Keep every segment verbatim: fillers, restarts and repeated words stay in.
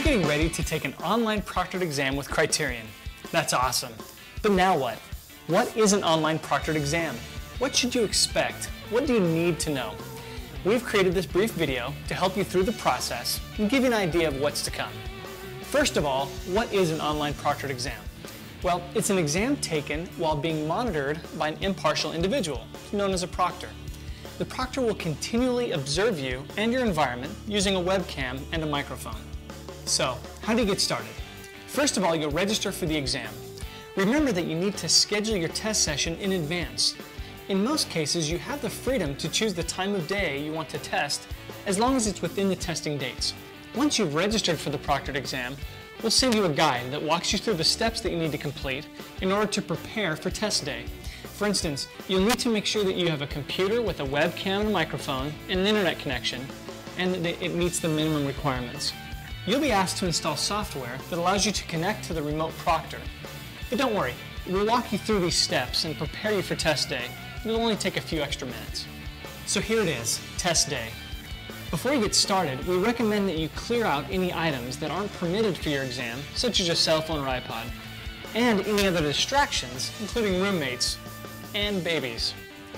You're getting ready to take an online proctored exam with Kryterion. That's awesome. But now what? What is an online proctored exam? What should you expect? What do you need to know? We've created this brief video to help you through the process and give you an idea of what's to come. First of all, what is an online proctored exam? Well, it's an exam taken while being monitored by an impartial individual, known as a proctor. The proctor will continually observe you and your environment using a webcam and a microphone. So, how do you get started? First of all, you'll register for the exam. Remember that you need to schedule your test session in advance. In most cases, you have the freedom to choose the time of day you want to test, as long as it's within the testing dates. Once you've registered for the proctored exam, we'll send you a guide that walks you through the steps that you need to complete in order to prepare for test day. For instance, you'll need to make sure that you have a computer with a webcam and a microphone and an internet connection, and that it meets the minimum requirements. You'll be asked to install software that allows you to connect to the remote proctor. But don't worry, we'll walk you through these steps and prepare you for test day. It'll only take a few extra minutes. So here it is, test day. Before you get started, we recommend that you clear out any items that aren't permitted for your exam, such as your cell phone or iPod, and any other distractions, including roommates and babies.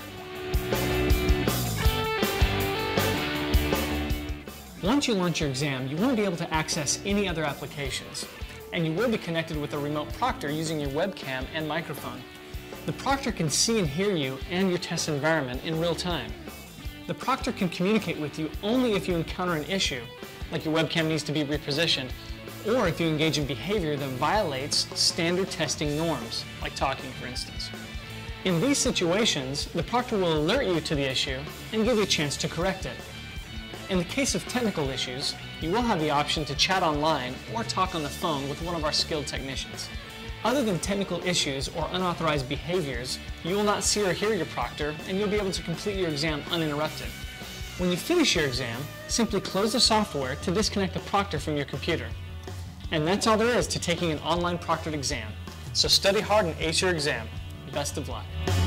Once you launch your exam, you won't be able to access any other applications, and you will be connected with a remote proctor using your webcam and microphone. The proctor can see and hear you and your test environment in real time. The proctor can communicate with you only if you encounter an issue, like your webcam needs to be repositioned, or if you engage in behavior that violates standard testing norms, like talking, for instance. In these situations, the proctor will alert you to the issue and give you a chance to correct it. In the case of technical issues, you will have the option to chat online or talk on the phone with one of our skilled technicians. Other than technical issues or unauthorized behaviors, you will not see or hear your proctor, and you'll be able to complete your exam uninterrupted. When you finish your exam, simply close the software to disconnect the proctor from your computer. And that's all there is to taking an online proctored exam. So study hard and ace your exam. Best of luck.